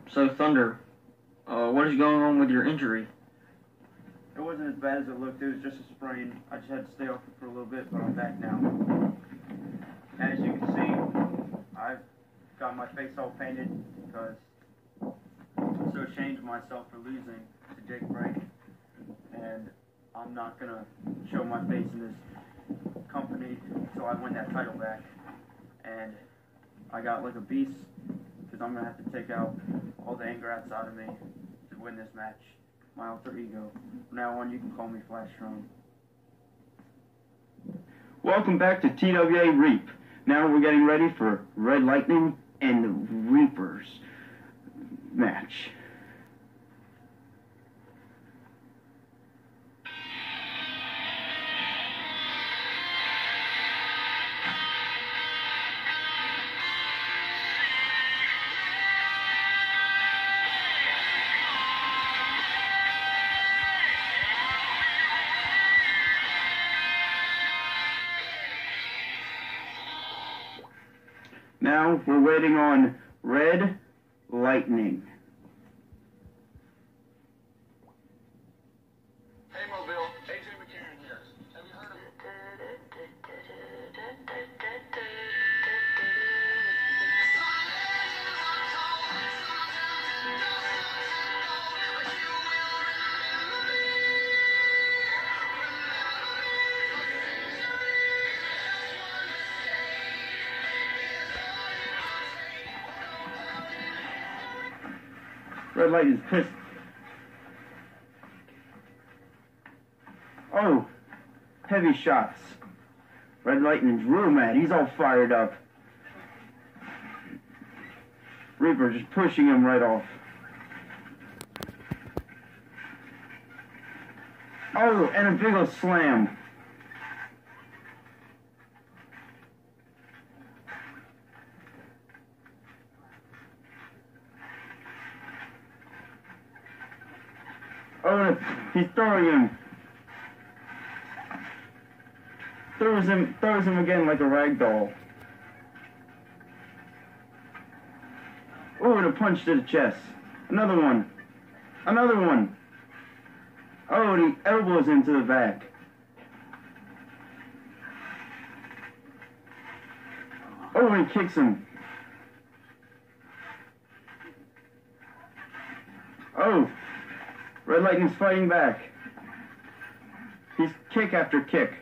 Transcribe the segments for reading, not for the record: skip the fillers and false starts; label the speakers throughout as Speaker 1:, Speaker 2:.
Speaker 1: So, Thunder, what is going on with your injury?
Speaker 2: It wasn't as bad as it looked. It was just a sprain. I just had to stay off it for a little bit, but I'm back now. As you can see, I've got my face all painted because I'm so ashamed of myself for losing to Jake Brake. And I'm not going to show my face in this company until I win that title back. And I got like a beast because I'm going to have to take out all the anger outside of me to win this match. My alter ego. From now on, you can call me Flash Strong.
Speaker 3: Welcome back to TWA REAP. Now we're getting ready for Red Lightning and the Reapers match. Now we're waiting on Red Lightning.
Speaker 4: Hey Mobile, AJ McCarron here. Have you heard of
Speaker 3: Red Lightning's pissed. Oh, heavy shots. Red Lightning's real mad. He's all fired up. Reaper just pushing him right off. Oh, and a big old slam. Oh, he's throwing him. Throws him again like a rag doll. Oh, and a punch to the chest. Another one. Another one. Oh, and he elbows him to the back. Oh, and he kicks him. Oh. Red Lightning's fighting back. He's kick after kick.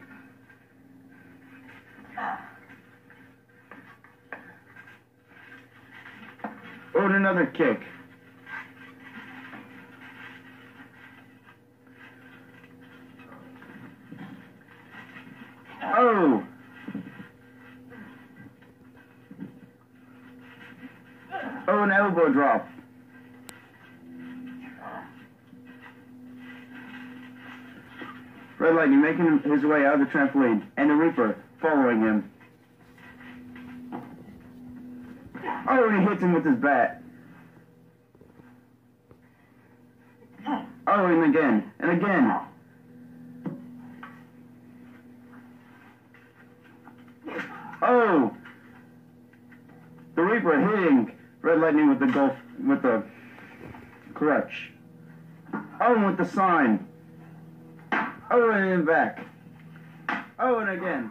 Speaker 3: Oh, and another kick. Oh! Oh, an elbow drop. Red Lightning making his way out of the trampoline, and the Reaper following him. Oh, and he hits him with his bat. Oh, and again, and again. Oh! The Reaper hitting Red Lightning with the crutch. Oh, and with the sign. Oh, and then back. Oh, and again.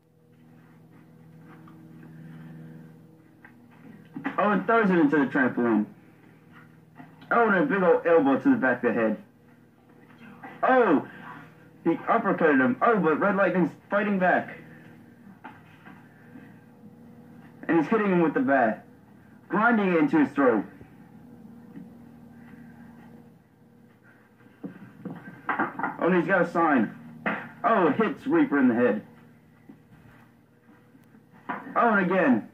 Speaker 3: Oh, and throws it into the trampoline. Oh, and a big old elbow to the back of the head. Oh, he uppercutted him. Oh, but Red Lightning's fighting back. And he's hitting him with the bat, grinding it into his throat. Oh, and he's got a sign. Oh, it hits Reaper in the head. Oh, and again.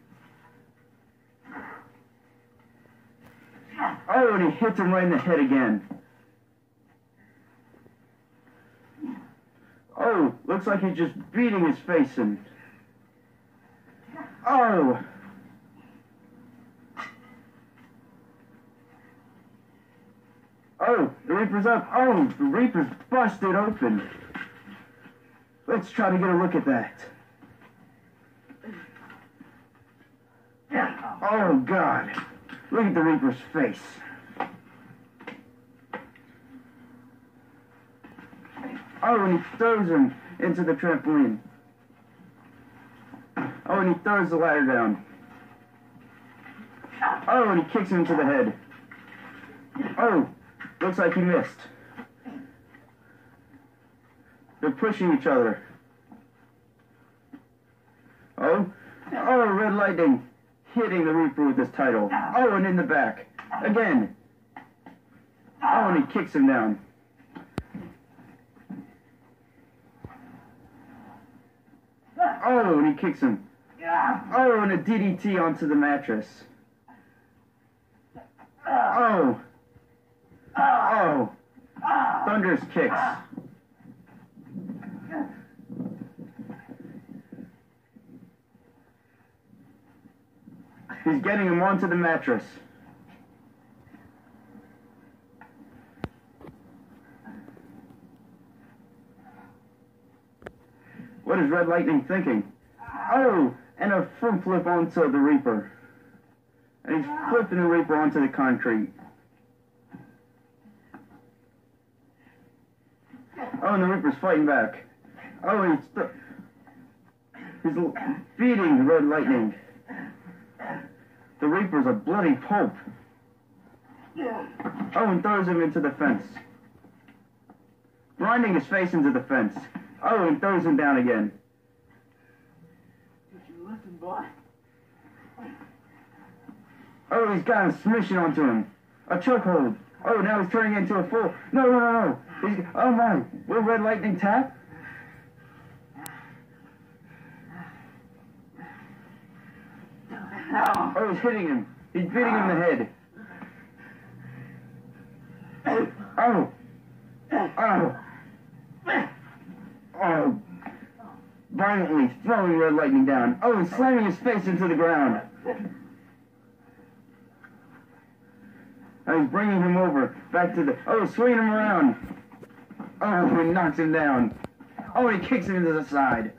Speaker 3: Oh, and he hits him right in the head again. Oh, looks like he's just beating his face in. Oh! Oh, the Reaper's up. Oh, the Reaper's busted open. Let's try to get a look at that. Oh, God. Look at the Reaper's face. Oh, and he throws him into the trampoline. Oh, and he throws the ladder down. Oh, and he kicks him into the head. Oh, looks like he missed. They're pushing each other. Oh, Red Lightning hitting the Reaper with his title. Oh, and in the back. Again. Oh, and he kicks him down. Oh, and he kicks him. Oh, and a DDT onto the mattress. Oh. Oh. Thunder's kicks. He's getting him onto the mattress. What is Red Lightning thinking? Oh, and a front flip onto the Reaper. And he's flipping the Reaper onto the concrete. Oh, and the Reaper's fighting back. Oh, and he's beating Red Lightning. The Reaper's a bloody pulp. Oh, and throws him into the fence. Grinding his face into the fence. Oh, and throws him down again. Oh, he's got him smishing onto him. A chokehold. Oh, now he's turning into a full... No. Oh, my. Will Red Lightning tap? Oh, he's hitting him. He's beating him in the head. Oh. Violently throwing Red Lightning down. Oh, and slamming his face into the ground. Oh, he's bringing him over. Back to the... Oh, swinging him around. Oh, and knocks him down. Oh, and he kicks him into the side.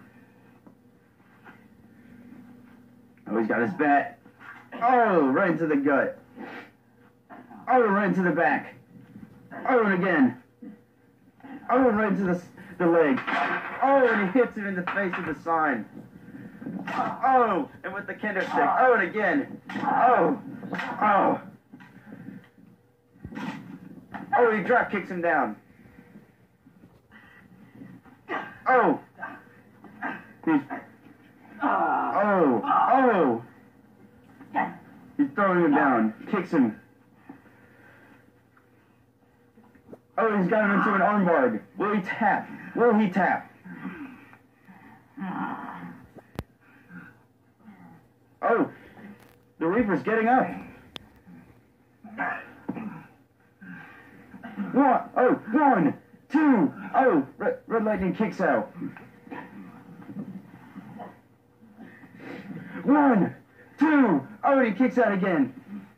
Speaker 3: Oh, he's got his bat. Oh, right into the gut. Oh, right into the back. Oh, and again. Oh, and right into the leg. Oh, and he hits him in the face with the sign. Oh, and with the kendo stick. Oh, and again. Oh. Oh, he drop kicks him down. Oh. He's throwing him down. Kicks him. Oh, he's got him into an armbar. Will he tap? Oh, the Reaper's getting up. One, two. Oh, Red Lightning kicks out. 1, 2. Oh, and he kicks out again.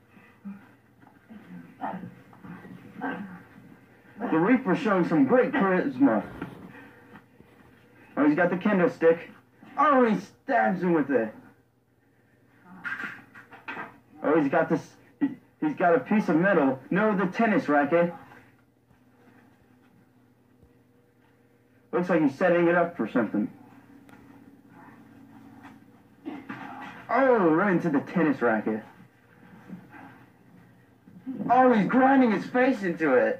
Speaker 3: The Reaper's showing some great charisma. Oh, he's got the kendo stick. Oh, and he stabs him with it. Oh, he's got this. He's got a piece of metal. No, the tennis racket. Looks like he's setting it up for something. Oh, right into the tennis racket. Oh, he's grinding his face into it.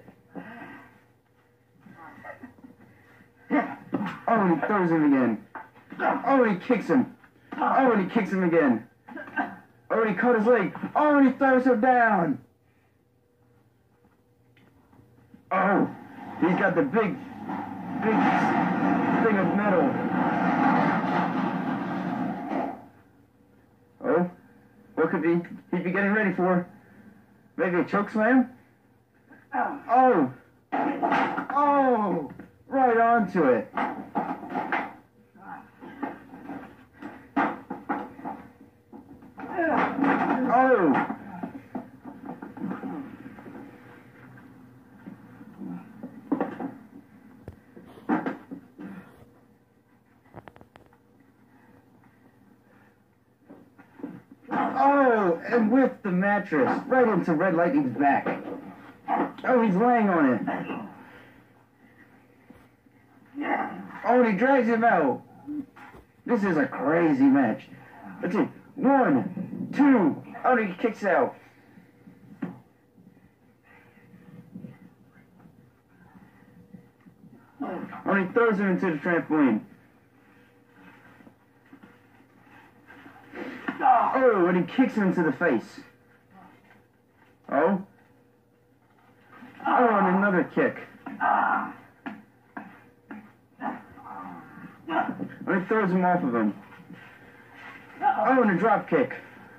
Speaker 3: Oh, and he throws him again. Oh, and he kicks him. Oh, and he kicks him again. Oh, and he cut his leg. Oh, and he throws him down. Oh, he's got the big thing of metal. Oh, what could he be getting ready for? Maybe a choke slam? Oh, right onto it. Oh. Oh, and with the mattress, right into Red Lightning's back. Oh, he's laying on it. Oh, and he drags him out. This is a crazy match. Let's see. 1, 2. Oh, and he kicks out. Oh, and he throws him into the trampoline. Oh, and he kicks him into the face. Oh. Oh, and another kick. And he throws him off of him. Oh, and a drop kick.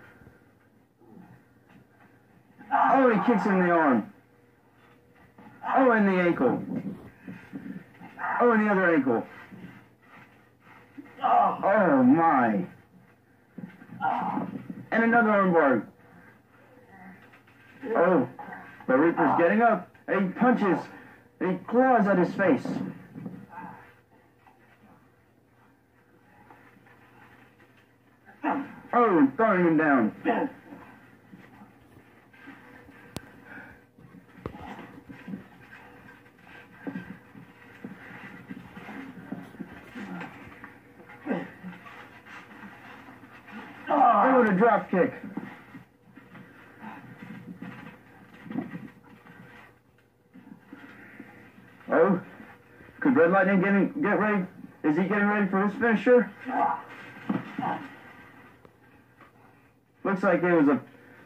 Speaker 3: Oh, and he kicks him in the arm. Oh, and the ankle. Oh, and the other ankle. Oh, my. And another armbar. Oh, the Reaper's getting up. And he punches. And he claws at his face. Oh, and throwing him down. Oh, and a drop kick. Oh, could Red Lightning get ready? Is he getting ready for his finisher? Looks like it was a...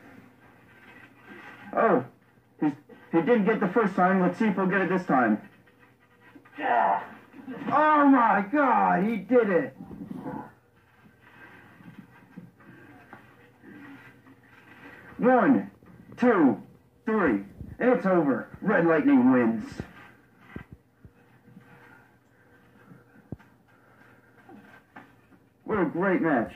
Speaker 3: Oh, he didn't get the first time. Let's see if he'll get it this time. Oh my God, he did it. One, 2, 3, and it's over. Red Lightning wins. What a great match.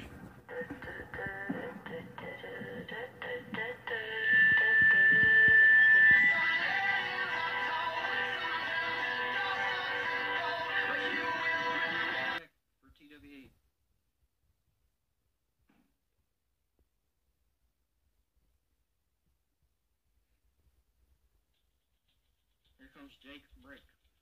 Speaker 1: For TWA. Here comes Jake Brick.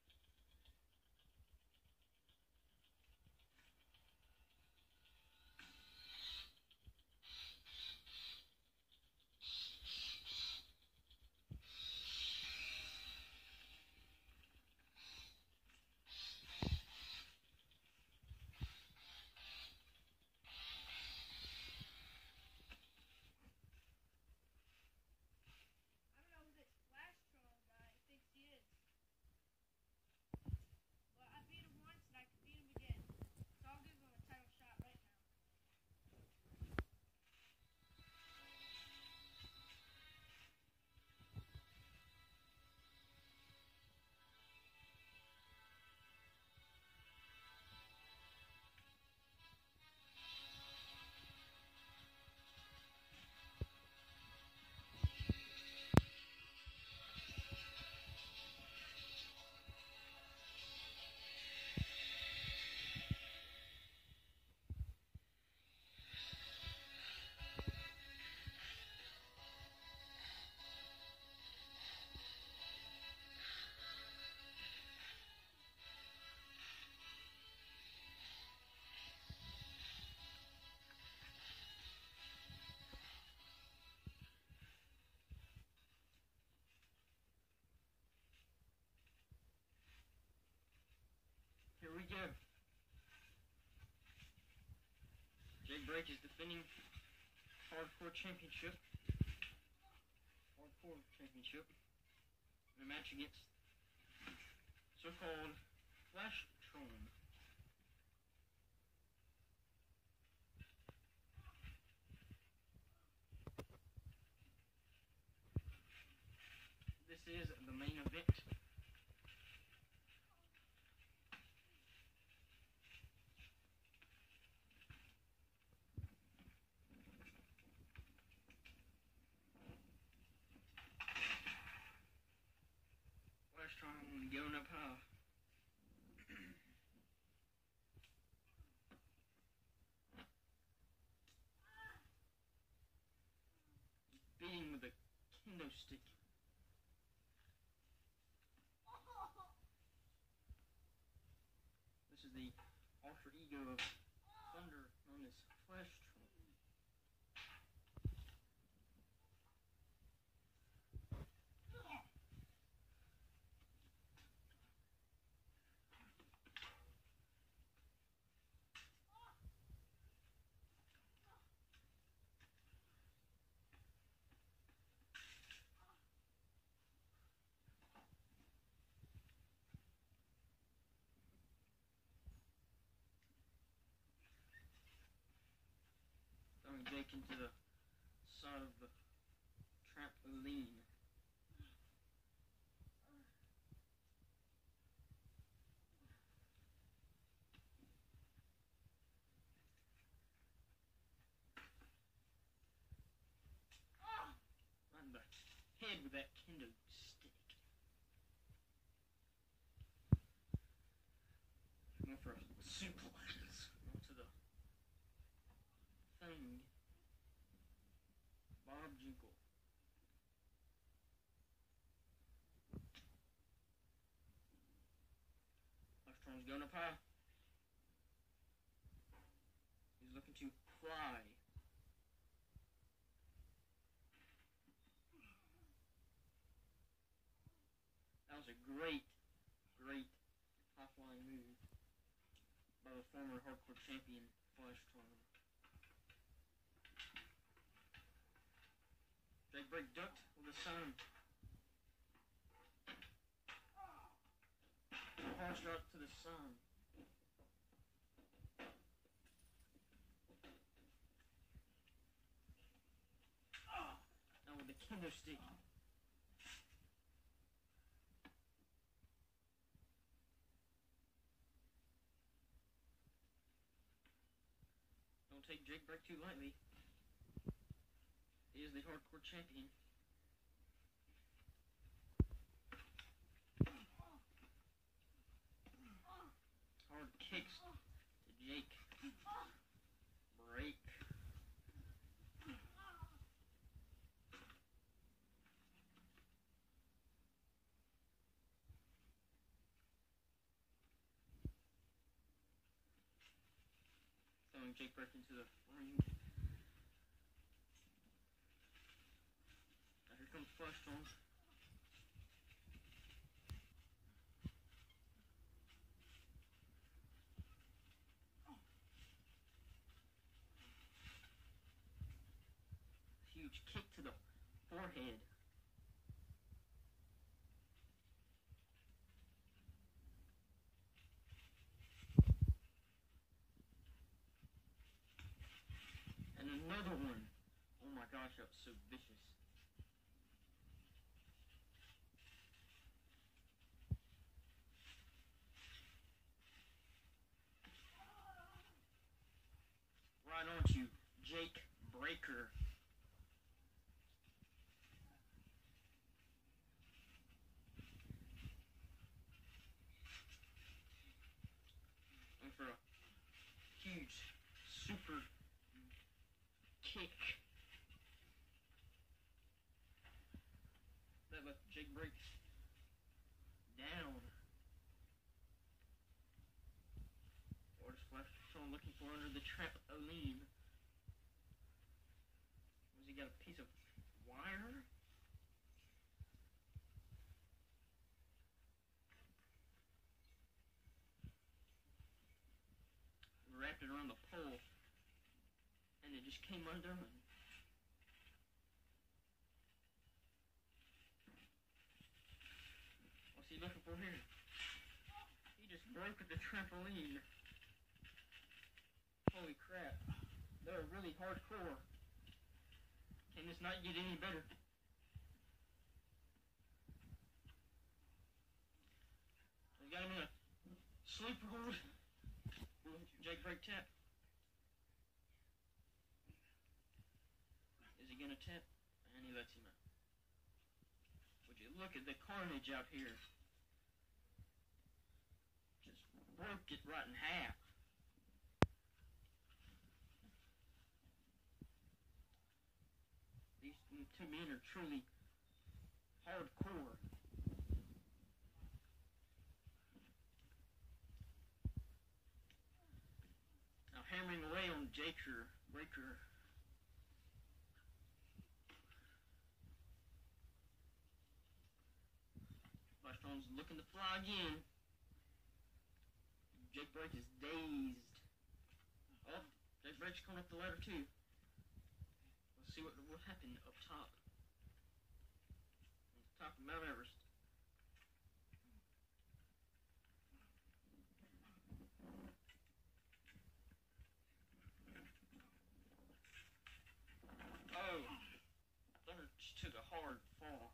Speaker 1: Here we go. Jake Break is defending Hardcore Championship. Hardcore Championship. In a match against so-called Flash Tron. This is the main event. Going up high. Beating with a kendo stick. This This is the alter ego of Thunder, known as Flesh Trunk. Throwing Jake into the side of the trampoline. Right in the head with that kendo stick. Going for a suplex onto the thing. Bob Jinkle. Lefttron's going up high. He's looking to fly. That was a great high-flying move by the former hardcore champion, Fleshtron. Jake break ducked with the sun. Hard shot to the sun. Now with the kendo stick. Don't take Jake break too lightly. He is the hardcore champion. Hard kicks to Jake. Break. Throwing Jake break into the ring. Here comes Fleshtron. Huge kick to the forehead. And another one. Oh my gosh, that was so vicious. Right on to Jake Breaker. And for a huge super kick. That left Jake break down. What is Fleshtron looking for under the trampoline? Was he got a piece of wire? Wrapped it around the pole, and it just came undone. What's he looking for here? He just broke at the trampoline. Holy crap. They're really hardcore. Can this not get any better? He's got him in a sleeper hold. Jake break tap. Is he gonna tap? And he lets him out. Would you look at the carnage out here? Just broke it right in half. These two men are truly hardcore. hammering away on Breaker. Flashstone's looking to fly again. Jake Break is dazed. Oh, Jake Break's coming up the ladder too. Let's see what happened up top. Top of Mount Everest. Oh, Thunder just took a hard fall.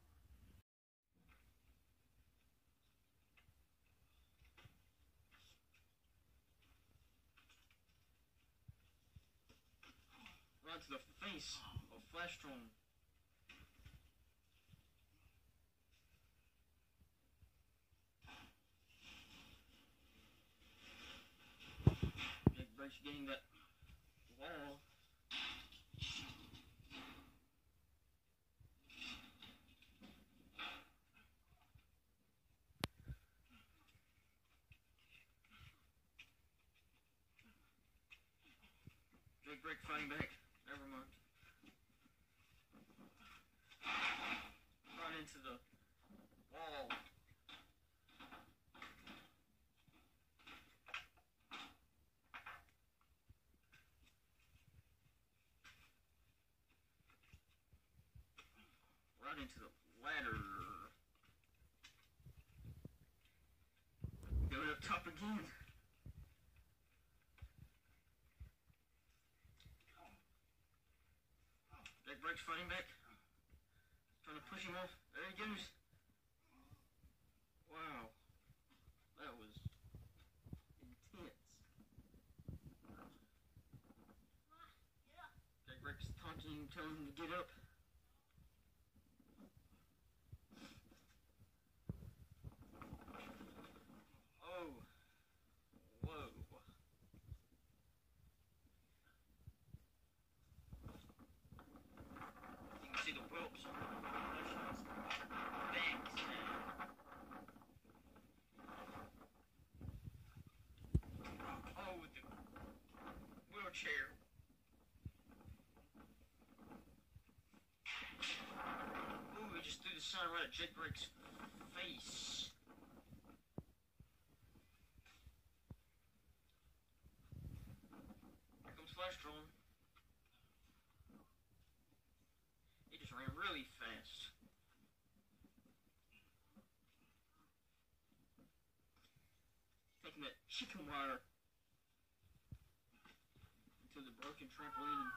Speaker 1: Right to the face of Flashstone. Jake Break's getting that wall. Jake Break fighting back. Never mind. Run into the wall. Right into the ladder. Going up top again. Jake Break's fighting back. Trying to push him off. There he goes. Wow. That was intense. Jake Break's taunting him, telling him to get up. Oh. Whoa. You can see the whelps on Flashstone's legs now. Oh, with the wheelchair. Ooh, he just threw the sign right at Jake Break's face. Here comes Flashstone. He just ran really fast. Taking that chicken wire into the broken trampoline.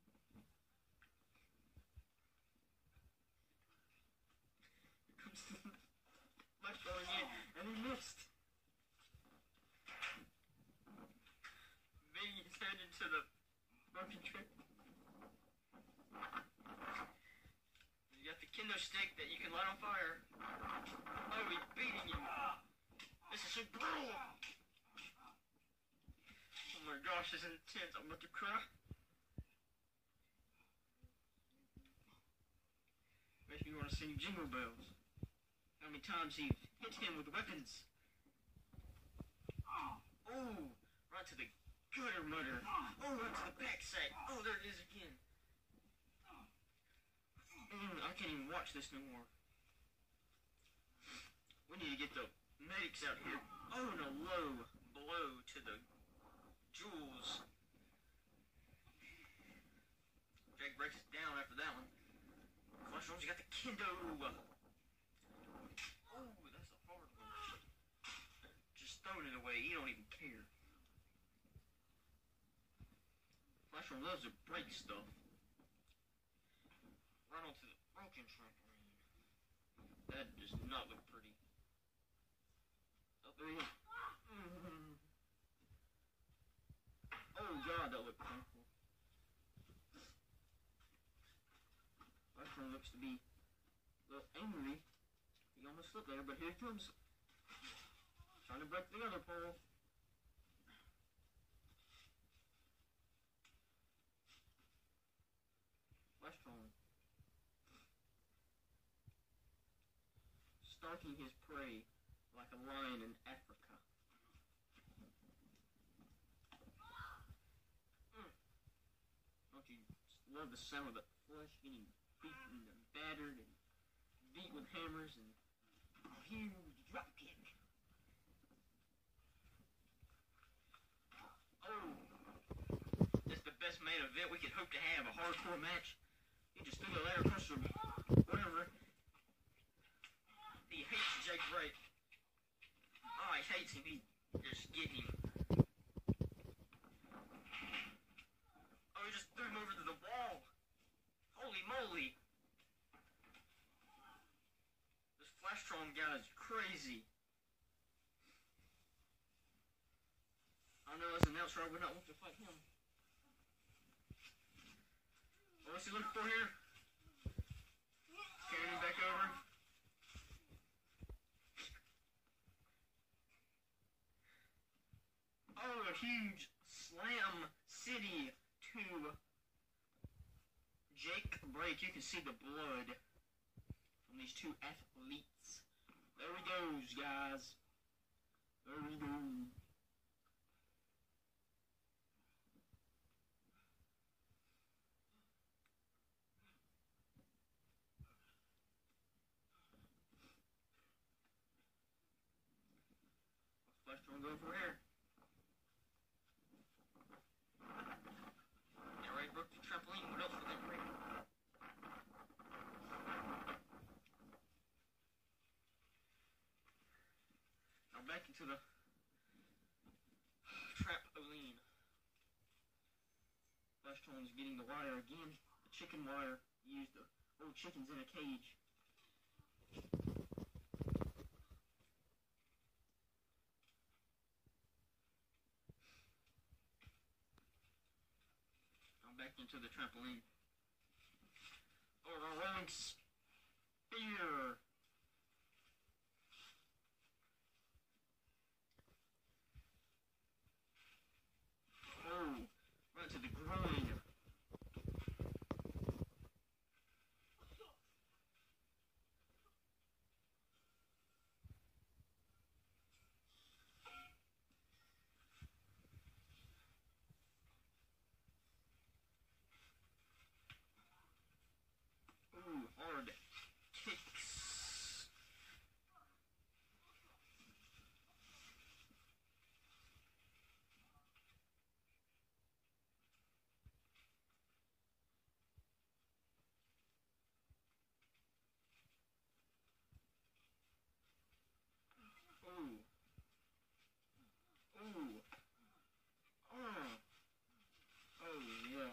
Speaker 1: Here comes the Flashstone again, and he missed. Banging his head into the broken trampoline. You got the kendo stick that you can light on fire. Oh, he's beating him. This is so brutal. Oh my gosh, this is intense. I'm about to cry. Makes me want to sing Jingle Bells. How many times he hit him with weapons. Oh, right to the gutter mutter. Oh, right to the backside. Oh, there it is again. I can't even watch this no more. We need to get the medics out here. Oh, and a low blow to the jewels. Jake Breaks it down after that one. Flashstone's got the kendo. Oh, that's a hard one. Just throwing it away. He don't even care. Flashstone loves to break stuff. Right onto the broken trampoline. That does not look pretty. Oh, there he is. Oh god, that looked painful. Flashstone looks to be a little angry. He almost slipped there, but here he comes. Trying to break the other pole. Flashstone. Stalking his prey like a lion in Africa. love the sound of the flesh getting beaten and battered and beat with hammers and a huge drop kick. Oh, that's the best main event we could hope to have, a hardcore match. He just threw the ladder across the whatever. He hates Jake Wright. Oh, he hates him. He just get him. Oh, he just threw him over to the wall. Holy moly. This Flashstrom guy is crazy. I know as an announcer I would not want to fight him. What's he looking for here? Carrying him back over. Oh, a huge slam city to Jake break. You can see the blood from these two athletes. There he goes, guys. There he goes. Flash don't go for here. Yeah, right, broke the trampoline. What else for that break? Now back into the trampoline. Flashtone's getting the wire again. The chicken wire. He used the old chickens in a cage. Back into the trampoline. Oh, the rolling spear. Oh, right to the groin. Hard kicks. Ooh. Ooh. Oh, yeah.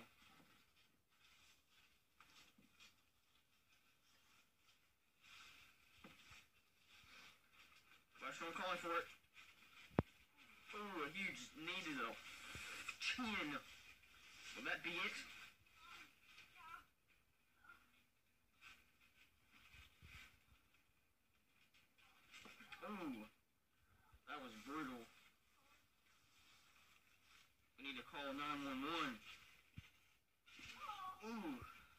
Speaker 1: Flashstrom calling for it. Ooh, a huge knee to the chin. Will that be it? Ooh, that was brutal. We need to call 911. Ooh.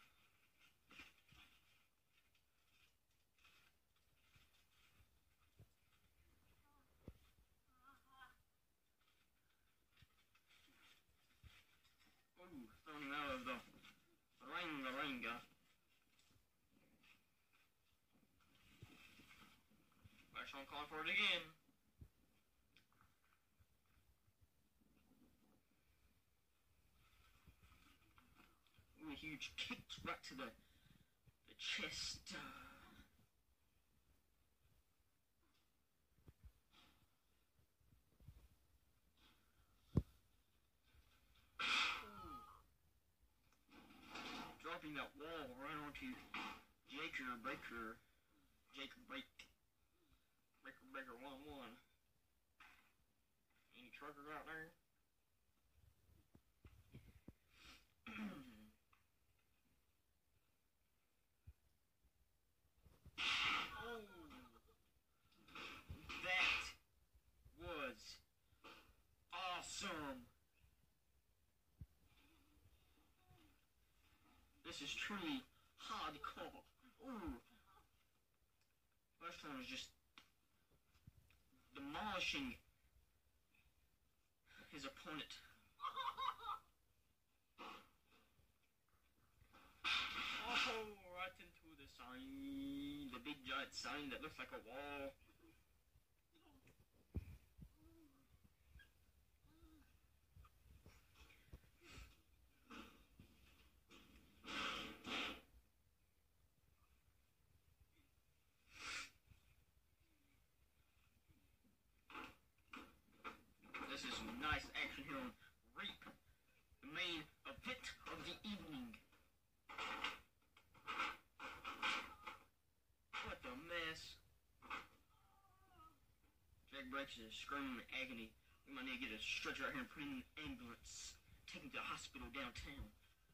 Speaker 1: Ooh, throwing him out of the ring, guy. Flashstrom calling for it again. Ooh, a huge kick right to the chest. Dropping that wall right onto Jake Breaker 1-1. Any truckers out there? Oh, that was awesome. This is truly hardcore. Ooh. First one was just demolishing his opponent. Oh, right into the sign. The big giant sign that looks like a wall. This is some nice action here on Reap, the main event of the evening. What the mess? Jack breaks is screaming in agony. We might need to get a stretcher out here and put him in an ambulance. Take him to the hospital downtown.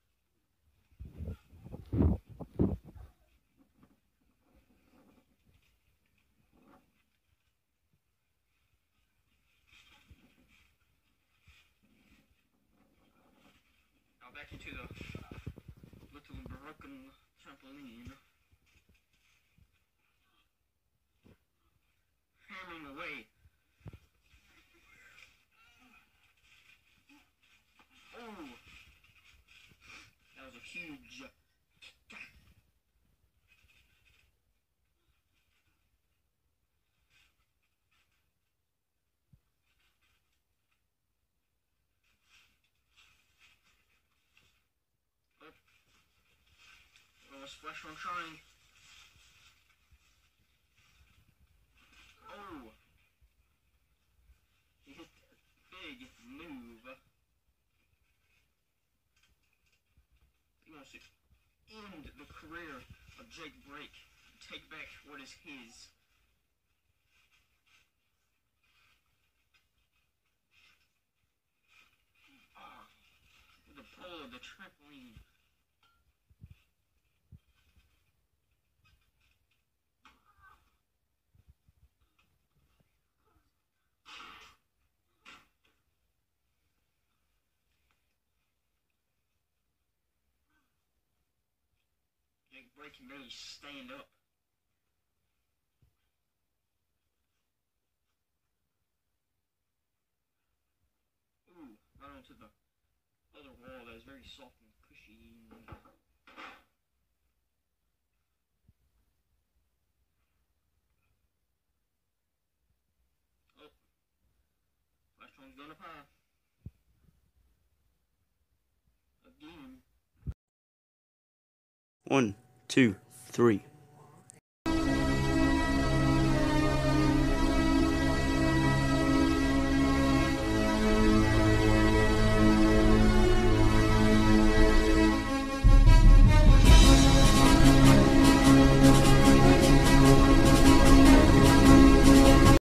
Speaker 1: Now back into the little broken trampoline. Hammering away. Oh! That was a huge kick. Oh, splash on shine. Oh! He hit a big move. He wants to end the career of Jake Break and take back what is his. Ah, with the pole of the trampoline. Jake Break can barely stand up. Ooh, right onto the other wall that is very soft and cushy. Oh, last one's gonna pie. Again.
Speaker 5: 1, 2, 3.